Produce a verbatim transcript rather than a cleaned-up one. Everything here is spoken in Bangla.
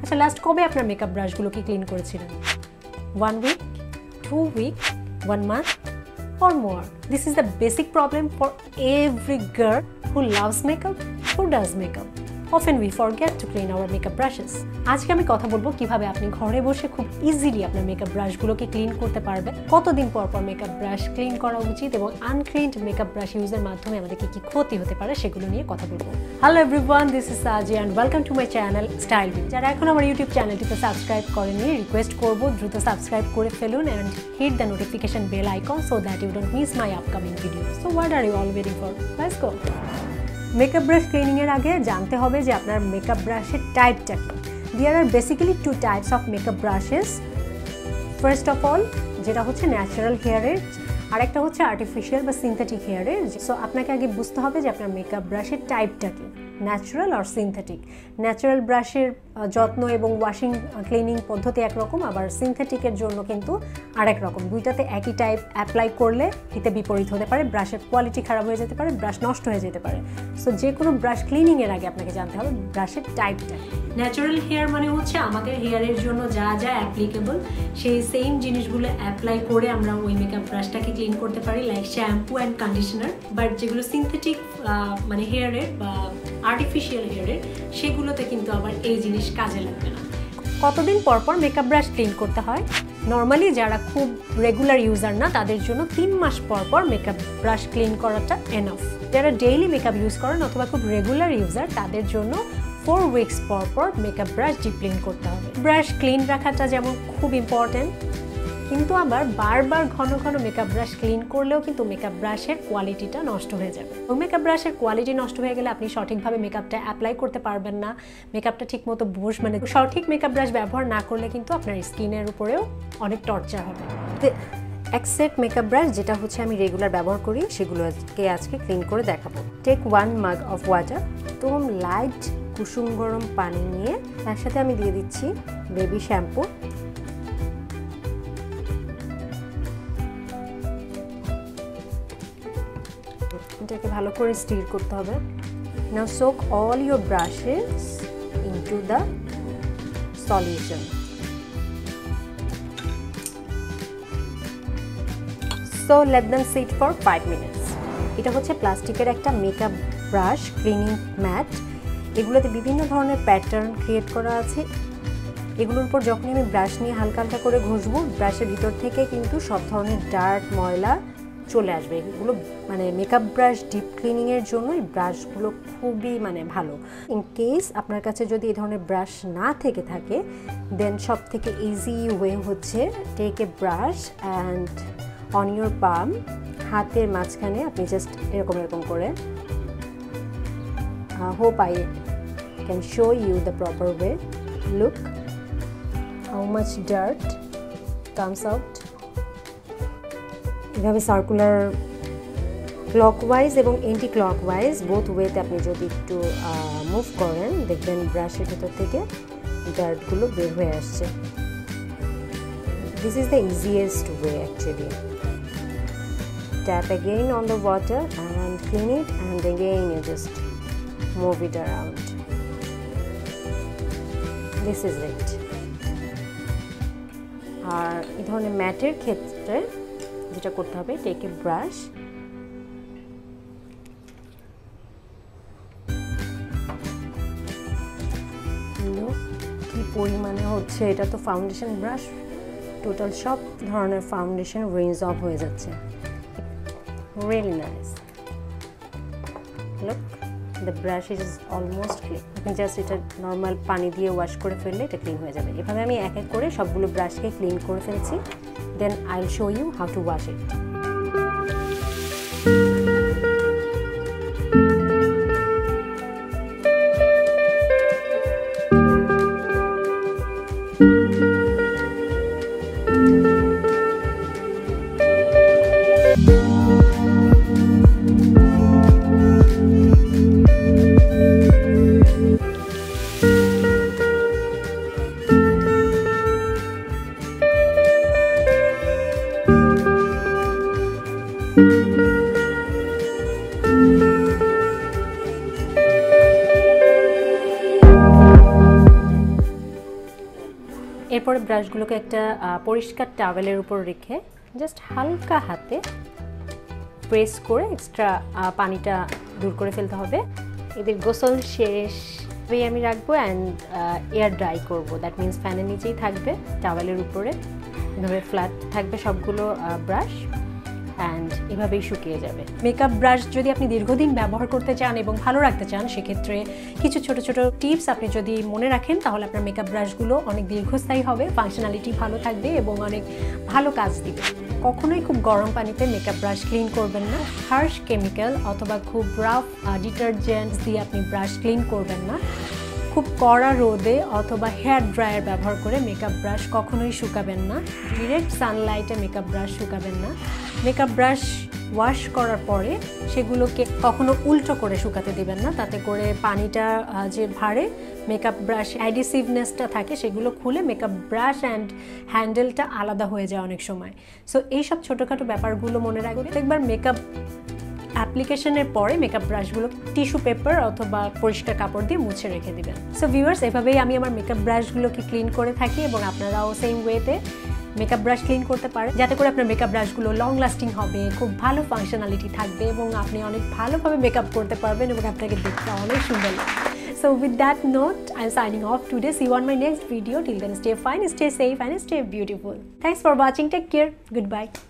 আচ্ছা, লাস্ট কবে আপনার মেকআপ ব্রাশগুলোকে ক্লিন করেছিলেন? One week, two week, one month or more? This is the basic problem for every girl who loves makeup, who does makeup. Often we forget to clean our makeup brushes. আজকে আমি কথা বলবো কিভাবে আপনি ঘরে বসে খুব ইজিলি আপনার মেকআপ ব্রাশগুলোকে ক্লিন করতে পারবেন, কতদিন পর পর মেকআপ ব্রাশ ক্লিন করা উচিত এবং আনক্লিনড মেকআপ ব্রাশ ইউজের মাধ্যমে আমাদের কি কি ক্ষতি হতে পারে সেগুলো নিয়ে কথা বলবো। Hello everyone, this is Saji and welcome to my channel style with. যারা এখন আমার ইউটিউব চ্যানেলটিতে সাবস্ক্রাইব করেননি, রিকোয়েস্ট করবো দ্রুত সাবস্ক্রাইব করে ফেলুন and hit the notification bell icon so that you don't miss my upcoming video. So what are you all waiting for? Let's go. Makeup brush ক্লিনিংয়ের আগে জানতে হবে যে আপনার মেকআপ ব্রাশের টাইপটা কি। There are basically two types of makeup brushes. First of all যেটা হচ্ছে ন্যাচারাল হেয়ারের, আর একটা হচ্ছে আর্টিফিশিয়াল বা সিনথেটিক হেয়ারের। সো আপনাকে আগে বুঝতে হবে যে আপনার মেকআপ ব্রাশের টাইপটা কি, ন্যাচারাল আর সিনথেটিক। ন্যাচারাল ব্রাশের যত্ন এবং ওয়াশিং ক্লিনিং পদ্ধতি একরকম, আবার সিনথেটিকের জন্য কিন্তু আরেক রকম। দুইটাতে একই টাইপ অ্যাপ্লাই করলে হিতে বিপরীত হতে পারে, ব্রাশের কোয়ালিটি খারাপ হয়ে যেতে পারে, ব্রাশ নষ্ট হয়ে যেতে পারে। সো যে কোনো ব্রাশ ক্লিনিংয়ের আগে আপনাকে জানতে হবে ব্রাশের টাইপটা। ন্যাচারাল হেয়ার মানে হচ্ছে আমাদের হেয়ারের জন্য যা যা অ্যাপ্লিকেবল সেই সেম জিনিসগুলো অ্যাপ্লাই করে আমরা ওই মেকআপ ব্রাশটাকে ক্লিন করতে পারি, like shampoo and conditioner. But যেগুলো সিনথেটিক মানে হেয়ারের বা আর্টিফিশিয়াল হেয়ারের, সেগুলোতে কিন্তু আবার এই জিনিস কাজে লাগবে না। কতদিন পর পর মেকআপ ব্রাশ ক্লিন করতে হয়? নর্মালি যারা খুব রেগুলার ইউজার না তাদের জন্য তিন মাস পর পর মেকআপ ব্রাশ ক্লিন করাটা এনাফ। যারা ডেইলি মেকআপ ইউজ করেন অথবা খুব রেগুলার ইউজার তাদের জন্য ফোর উইকস পর পর মেকআপ ব্রাশ ডিপ ক্লিন করতে হবে। ব্রাশ ক্লিন রাখাটা যেমন খুব ইম্পর্টেন্ট, কিন্তু আবার বারবার ঘন ঘন মেকআপ ব্রাশ ক্লিন করলেও কিন্তু মেকআপ ব্রাশের কোয়ালিটিটা নষ্ট হয়ে যাবে। ওই মেকআপ ব্রাশের কোয়ালিটি নষ্ট হয়ে গেলে আপনি সঠিকভাবে মেকআপটা অ্যাপ্লাই করতে পারবেন না, মেকআপটা ঠিকমতো বস মানে সঠিক মেকআপ ব্রাশ ব্যবহার না করলে কিন্তু আপনার স্কিনের উপরেও অনেক টর্চার হবে। এক সেট মেকআপ ব্রাশ যেটা হচ্ছে আমি রেগুলার ব্যবহার করি সেগুলোকে আজকে ক্লিন করে দেখাবো। Take one mug of water, তো লাইট কুসুম গরম পানি নিয়ে তার সাথে আমি দিয়ে দিচ্ছি বেবি শ্যাম্পু। এটাকে ভালো করে স্টির করতে হবে। Now soak all your brushes into the solution. So let them sit for five minutes. এটা হচ্ছে প্লাস্টিকের একটা মেকআপ ব্রাশ ক্লিনিং ম্যাট। এগুলোতে বিভিন্ন ধরনের প্যাটার্ন ক্রিয়েট করা আছে। এগুলোর উপর যখনই আমি ব্রাশ নিয়ে হালকা হালকা করে ঘষবো, ব্রাশের ভিতর থেকে কিন্তু সব ধরনের ডার্ট ময়লা চলে আসবে। এগুলো মানে মেকআপ ব্রাশ ডিপ ক্লিনিংয়ের জন্য এই ব্রাশগুলো খুবই মানে ভালো। ইন কেস আপনার কাছে যদি এই ধরনের ব্রাশ না থেকে থাকে, দেন সব থেকে ইজি ওয়ে হচ্ছে take a brush and on your palm, হাতের মাঝখানে আপনি জাস্ট এরকম এরকম করে, hope I can show you the proper way. Look how much dirt comes out. এভাবে সার্কুলার ক্লকওয়াইজ এবং এন্টি ক্লকওয়াইজ বোথ ওয়েতে আপনি যদি একটু মুভ করেন, দেখবেন ব্রাশের ভেতর থেকে ডার্টগুলো বের হয়ে আসছে। This is the easiest way actually. Tap again on the water and clean it, and again you just move it around. This is it. আর এই ধরনের ম্যাটের ক্ষেত্রে যেটা করতে হবে, টেক এ ব্রাশ, কি পরিমাণে হচ্ছে, এটা তো ফাউন্ডেশন ব্রাশ, টোটাল সব ধরনের ফাউন্ডেশন রেঞ্জ অফ হয়ে যাচ্ছে। Really nice. Look, the brush is almost clean. আপনি জাস্ট এটা নর্মাল পানি দিয়ে ওয়াশ করে ফেললে এটা ক্লিন হয়ে যাবে। এভাবে আমি এক এক করে সবগুলো ব্রাশকে ক্লিন করে ফেলছি। Then I will show you how to wash it. এরপরে ব্রাশগুলোকে একটা পরিষ্কার টাওয়েলের উপর রেখে জাস্ট হালকা হাতে প্রেস করে এক্সট্রা পানিটা দূর করে ফেলতে হবে। এদের গোসল শেষ এই আমি রাখবো অ্যান্ড এয়ার ড্রাই করবো, দ্যাট মিনস ফ্যানের নিচেই থাকবে টাওয়েলের উপরে, এভাবে ফ্ল্যাট থাকবে সবগুলো ব্রাশ অ্যান্ড এভাবেই শুকিয়ে যাবে। মেকআপ ব্রাশ যদি আপনি দীর্ঘদিন ব্যবহার করতে চান এবং ভালো রাখতে চান, সেক্ষেত্রে কিছু ছোট ছোট টিপস আপনি যদি মনে রাখেন তাহলে আপনার মেকআপ ব্রাশগুলো অনেক দীর্ঘস্থায়ী হবে, ফাংশনালিটি ভালো থাকবে এবং অনেক ভালো কাজ দিবে। কখনোই খুব গরম পানিতে মেকআপ ব্রাশ ক্লিন করবেন না। হার্শ কেমিক্যাল অথবা খুব রাফ ডিটারজেন্টস দিয়ে আপনি ব্রাশ ক্লিন করবেন না। খুব কড়া রোদে অথবা হেয়ার ড্রায়ার ব্যবহার করে মেকআপ ব্রাশ কখনোই শুকাবেন না। ডিরেক্ট সানলাইটে মেকআপ ব্রাশ শুকাবেন না। মেকআপ ব্রাশ ওয়াশ করার পরে সেগুলোকে কখনো উল্টো করে শুকাতে দিবেন না, তাতে করে পানিটা যে ভারে মেকআপ ব্রাশ অ্যাডিসিভনেসটা থাকে সেগুলো খুলে মেকআপ ব্রাশ অ্যান্ড হ্যান্ডেলটা আলাদা হয়ে যায় অনেক সময়। সো এইসব ছোটোখাটো ব্যাপারগুলো মনে রাখবেন। একবার মেকআপ অ্যাপ্লিকেশনের পরে মেকআপ ব্রাশগুলো টিস্যু পেপার অথবা পরিষ্কার কাপড় দিয়ে মুছে রেখে দিবেন। সো ভিউয়ার্স, এভাবেই আমি আমার মেকআপ ব্রাশগুলোকে ক্লিন করে থাকি এবং আপনারাও সেম ওয়েতে মেকআপ ব্রাশ ক্লিন করতে পারেন, যাতে করে আপনার মেকআপ ব্রাশগুলো লং লাস্টিং হবে, খুব ভালো ফাংশনালিটি থাকবে এবং আপনি অনেক ভালোভাবে মেকআপ করতে পারবেন এবং আপনাকে দেখতে অনেক সুন্দর লাগবে। So with that note, I'm signing off today. See you on my next video. Till then, stay fine, stay safe and stay beautiful. Thanks for watching. Take care. Goodbye.